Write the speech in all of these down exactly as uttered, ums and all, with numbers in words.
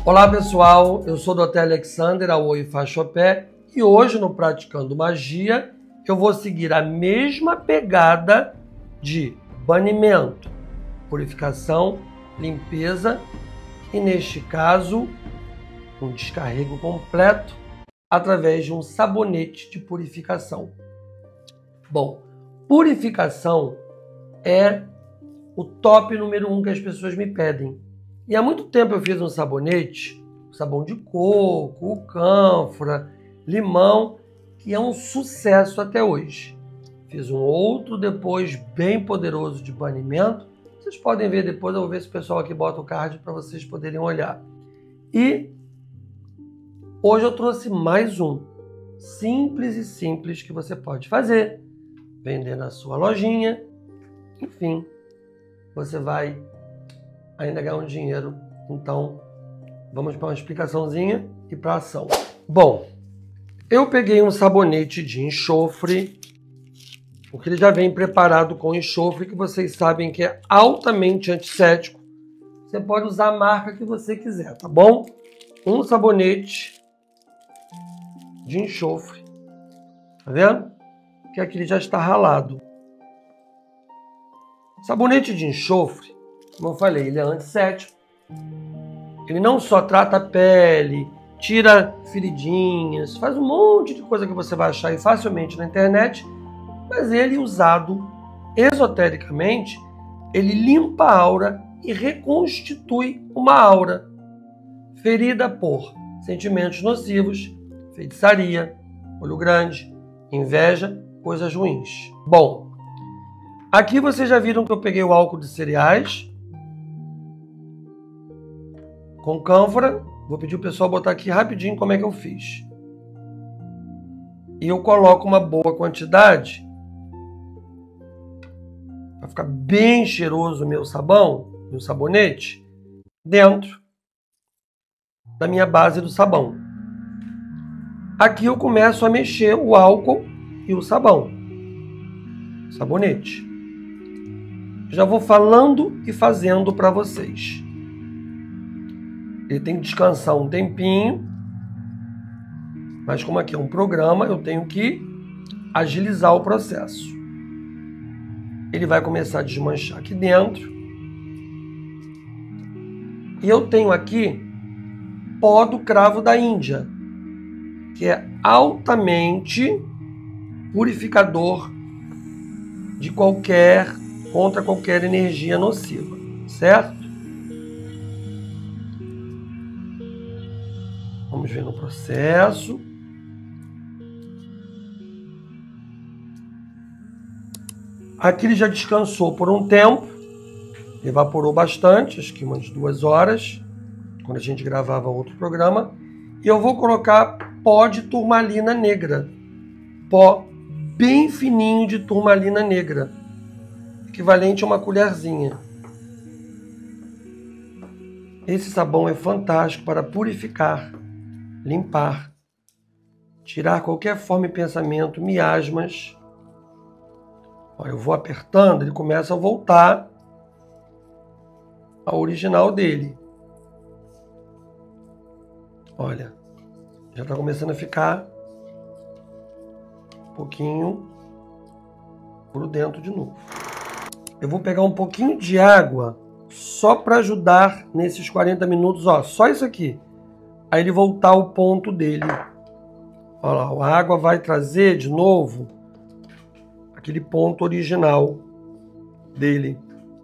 Olá pessoal, eu sou o doutor Alexander, a Oi Fachopé, e hoje no Praticando Magia eu vou seguir a mesma pegada de banimento, purificação, limpeza e neste caso um descarrego completo através de um sabonete de purificação. Bom, purificação é o top número um que as pessoas me pedem. E há muito tempo eu fiz um sabonete, sabão de coco, o cânfora, limão, que é um sucesso até hoje. Fiz um outro depois bem poderoso de banimento. Vocês podem ver depois, eu vou ver se o pessoal aqui bota o card para vocês poderem olhar. E hoje eu trouxe mais um, simples e simples, que você pode fazer, vender na sua lojinha, enfim, você vai ainda ganhar um dinheiro. Então, vamos para uma explicaçãozinha e para a ação. Bom, eu peguei um sabonete de enxofre, porque ele já vem preparado com enxofre, que vocês sabem que é altamente antisséptico. Você pode usar a marca que você quiser, tá bom? Um sabonete de enxofre, tá vendo? Que aqui ele já está ralado. Sabonete de enxofre, como eu falei, ele é antisséptico. Ele não só trata a pele, tira feridinhas, faz um monte de coisa que você vai achar aí facilmente na internet, mas ele, usado esotericamente, ele limpa a aura e reconstitui uma aura ferida por sentimentos nocivos, feitiçaria, olho grande, inveja, coisas ruins. Bom, aqui vocês já viram que eu peguei o álcool de cereais com cânfora. Vou pedir o pessoal botar aqui rapidinho como é que eu fiz. E eu coloco uma boa quantidade para ficar bem cheiroso o meu sabão, meu sabonete, dentro da minha base do sabão. Aqui eu começo a mexer o álcool e o sabão, sabonete. Já vou falando e fazendo para vocês. Ele tem que descansar um tempinho, mas como aqui é um programa, eu tenho que agilizar o processo. Ele vai começar a desmanchar aqui dentro. E eu tenho aqui pó do cravo da Índia, que é altamente purificador de qualquer, contra qualquer energia nociva, certo? Vamos ver no processo. Aqui ele já descansou por um tempo, evaporou bastante, acho que umas duas horas, quando a gente gravava outro programa. E eu vou colocar pó de turmalina negra, pó bem fininho de turmalina negra, equivalente a uma colherzinha. Esse sabão é fantástico para purificar, limpar, tirar qualquer forma de pensamento, miasmas. Olha, eu vou apertando, ele começa a voltar ao original dele. Olha, já está começando a ficar um pouquinho grudento de novo. Eu vou pegar um pouquinho de água só para ajudar nesses quarenta minutos, ó, só isso aqui. Aí ele voltar ao ponto dele. Olha lá, a água vai trazer de novo aquele ponto original dele.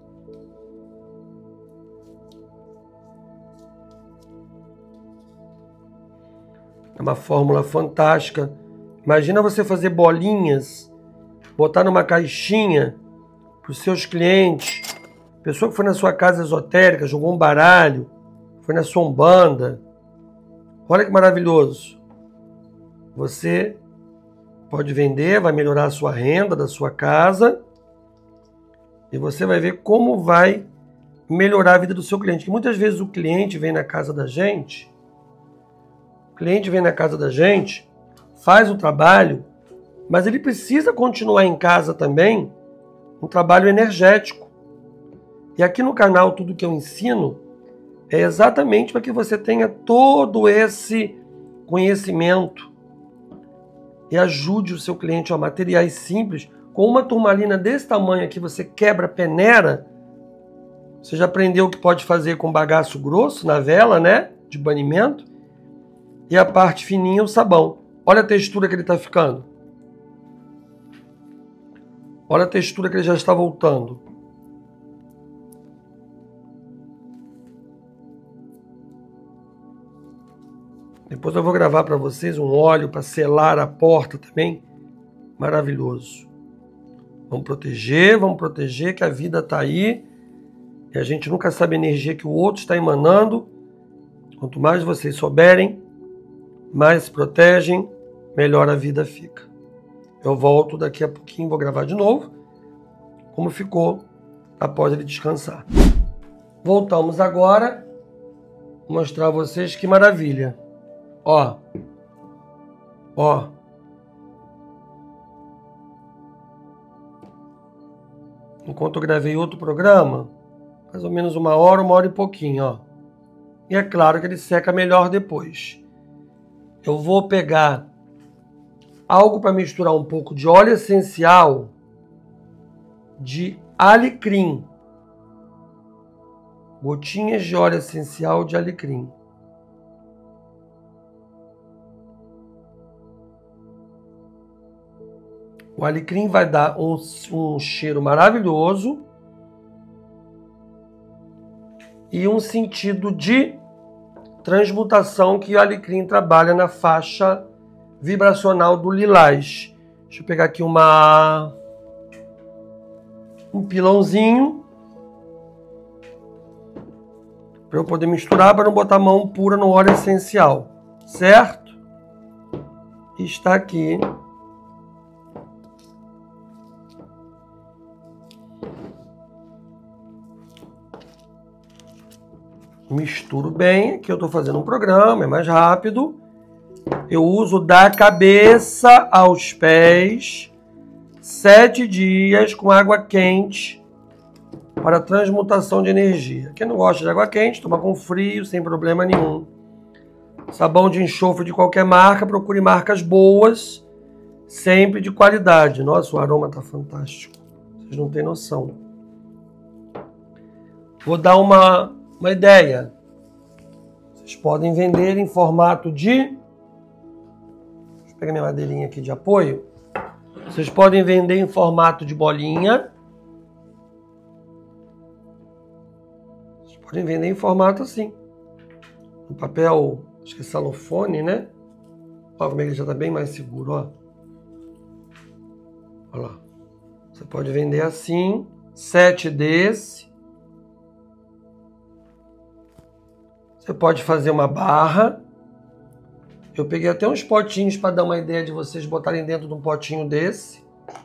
É uma fórmula fantástica. Imagina você fazer bolinhas, botar numa caixinha para os seus clientes. Pessoa que foi na sua casa esotérica, jogou um baralho, foi na sua umbanda. Olha que maravilhoso. Você pode vender, vai melhorar a sua renda da sua casa. E você vai ver como vai melhorar a vida do seu cliente. Que muitas vezes o cliente vem na casa da gente, o cliente vem na casa da gente, faz o trabalho, mas ele precisa continuar em casa também um trabalho energético. E aqui no canal, tudo que eu ensino É exatamente para que você tenha todo esse conhecimento e ajude o seu cliente a materiais simples. Com uma turmalina desse tamanho aqui, você quebra, peneira. Você já aprendeu o que pode fazer com bagaço grosso na vela, né? De banimento. E a parte fininha, o sabão. Olha a textura que ele está ficando. Olha a textura que ele já está voltando. Depois eu vou gravar para vocês um óleo para selar a porta também. Maravilhoso. Vamos proteger, vamos proteger, que a vida está aí. E a gente nunca sabe a energia que o outro está emanando. Quanto mais vocês souberem, mais se protegem, melhor a vida fica. Eu volto daqui a pouquinho, vou gravar de novo, como ficou após ele descansar. Voltamos agora, vou mostrar a vocês que maravilha. Ó, ó. Enquanto eu gravei outro programa, mais ou menos uma hora, uma hora e pouquinho, ó. E é claro que ele seca melhor depois. Eu vou pegar algo para misturar um pouco de óleo essencial de alecrim. Gotinhas de óleo essencial de alecrim. O alecrim vai dar um, um cheiro maravilhoso e um sentido de transmutação que o alecrim trabalha na faixa vibracional do lilás. Deixa eu pegar aqui uma um pilãozinho para eu poder misturar, para não botar a mão pura no óleo essencial, certo? E está aqui. Misturo bem, aqui eu estou fazendo um programa, é mais rápido. Eu uso da cabeça aos pés, sete dias com água quente para transmutação de energia. Quem não gosta de água quente, toma com frio, sem problema nenhum. Sabão de enxofre de qualquer marca, procure marcas boas, sempre de qualidade. Nossa, o aroma está fantástico, vocês não têm noção. Vou dar uma... Uma ideia, vocês podem vender em formato de, deixa eu pegar minha madeirinha aqui de apoio, vocês podem vender em formato de bolinha, vocês podem vender em formato assim, no papel, acho que é celofane, né? Olha como ele já está bem mais seguro, ó. Olha lá, você pode vender assim, sete desse. Você pode fazer uma barra. Eu peguei até uns potinhos para dar uma ideia de vocês botarem dentro de um potinho desse.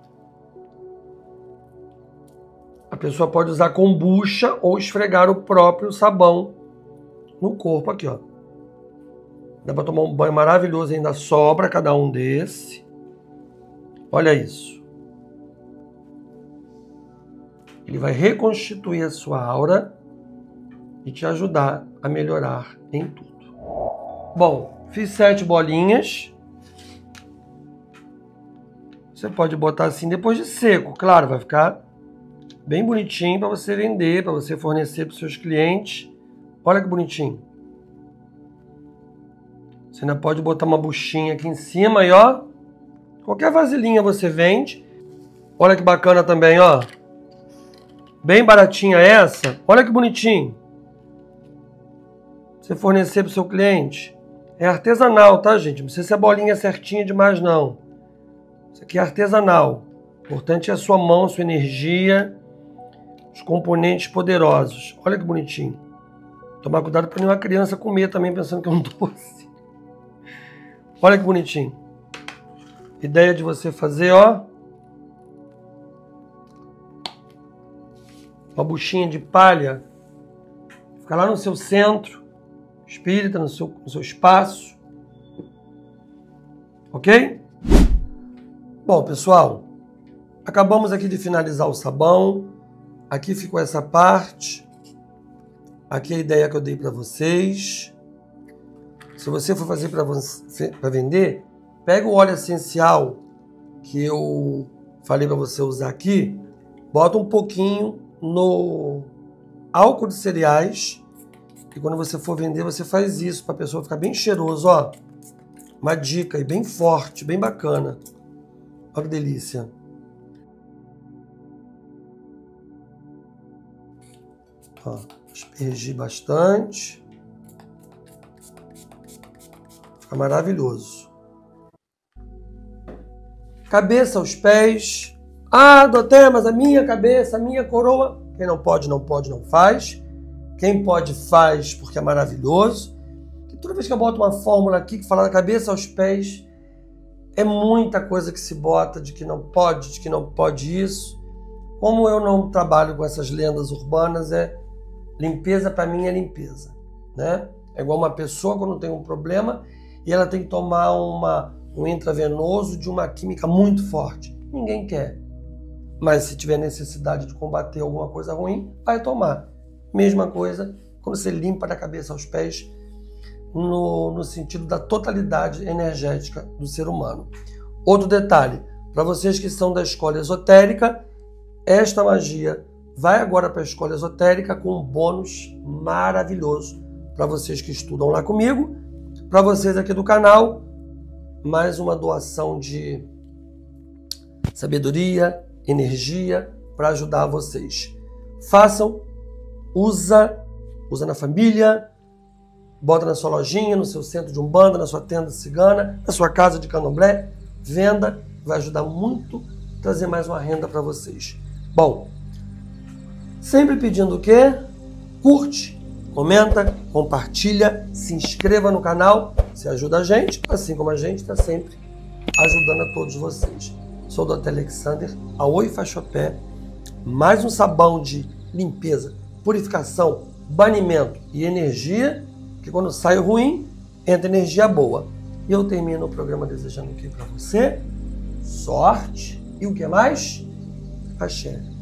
A pessoa pode usar kombucha ou esfregar o próprio sabão no corpo aqui, ó. Dá para tomar um banho maravilhoso, ainda sobra cada um desse. Olha isso. Ele vai reconstituir a sua aura e te ajudar a melhorar em tudo. Bom, fiz sete bolinhas. Você pode botar assim depois de seco, claro, vai ficar bem bonitinho para você vender, para você fornecer para os seus clientes. Olha que bonitinho. Você ainda pode botar uma buchinha aqui em cima e ó, qualquer vasilhinha você vende. Olha que bacana também, ó. Bem baratinha essa. Olha que bonitinho. Você fornecer para o seu cliente. É artesanal, tá, gente? Não precisa ser a bolinha certinha demais, não. Isso aqui é artesanal. O importante é a sua mão, a sua energia, os componentes poderosos. Olha que bonitinho. Tomar cuidado para nenhuma criança comer também, pensando que é um doce. Olha que bonitinho. Ideia de você fazer, ó. Uma buchinha de palha. Fica lá no seu centro espírita, no seu, no seu espaço. Ok? Bom, pessoal, acabamos aqui de finalizar o sabão. Aqui ficou essa parte. Aqui é a ideia que eu dei para vocês. Se você for fazer para vender, pega o óleo essencial que eu falei para você usar aqui, bota um pouquinho no álcool de cereais e quando você for vender, você faz isso para a pessoa ficar bem cheiroso, ó. Uma dica aí, bem forte, bem bacana. Olha que delícia. Ó, aspergir bastante. Fica maravilhoso. Cabeça aos pés. Ah, doutor, mas a minha cabeça, a minha coroa. Quem não pode, não pode, não faz. Quem pode, faz, porque é maravilhoso. E toda vez que eu boto uma fórmula aqui que fala da cabeça aos pés, é muita coisa que se bota de que não pode, de que não pode isso. Como eu não trabalho com essas lendas urbanas, é limpeza para mim é limpeza, né? É igual uma pessoa quando tem um problema e ela tem que tomar uma, um intravenoso de uma química muito forte. Ninguém quer. Mas se tiver necessidade de combater alguma coisa ruim, vai tomar. Mesma coisa quando você limpa da cabeça aos pés, no, no sentido da totalidade energética do ser humano. Outro detalhe, para vocês que são da escola esotérica, esta magia vai agora para a escola esotérica com um bônus maravilhoso para vocês que estudam lá comigo, para vocês aqui do canal, mais uma doação de sabedoria, energia para ajudar vocês. Façam, usa, usa na família, bota na sua lojinha, no seu centro de umbanda, na sua tenda cigana, na sua casa de candomblé, venda, vai ajudar muito a trazer mais uma renda para vocês. Bom, sempre pedindo o quê? Curte, comenta, compartilha, se inscreva no canal, se ajuda a gente, assim como a gente está sempre ajudando a todos vocês. Sou o doutor Alexander, a Oi Fachopé, mais um sabão de limpeza, purificação, banimento e energia, que quando sai ruim, entra energia boa. E eu termino o programa desejando o que para você? Sorte e o que mais? Axé.